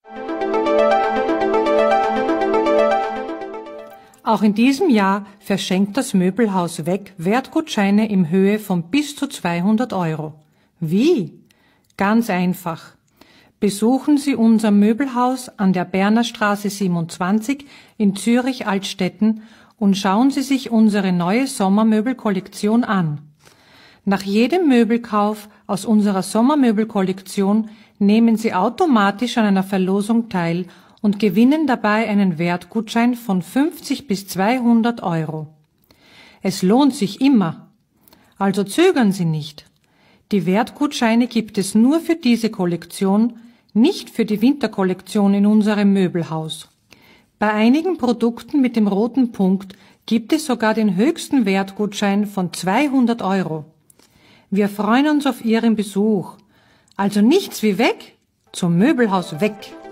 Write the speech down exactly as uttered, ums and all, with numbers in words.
Auch in diesem Jahr verschenkt das Möbelhaus Weg Wertgutscheine in Höhe von bis zu zweihundert Euro. Wie? Ganz einfach. Besuchen Sie unser Möbelhaus an der Berner Straße siebenundzwanzig in Zürich-Altstetten und schauen Sie sich unsere neue Sommermöbelkollektion an. Nach jedem Möbelkauf aus unserer Sommermöbelkollektion nehmen Sie automatisch an einer Verlosung teil und gewinnen dabei einen Wertgutschein von fünfzig bis zweihundert Euro. Es lohnt sich immer. Also zögern Sie nicht. Die Wertgutscheine gibt es nur für diese Kollektion, nicht für die Winterkollektion in unserem Möbelhaus. Bei einigen Produkten mit dem roten Punkt gibt es sogar den höchsten Wertgutschein von zweihundert Euro. Wir freuen uns auf Ihren Besuch. Also nichts wie weg, zum Möbelhaus Weg.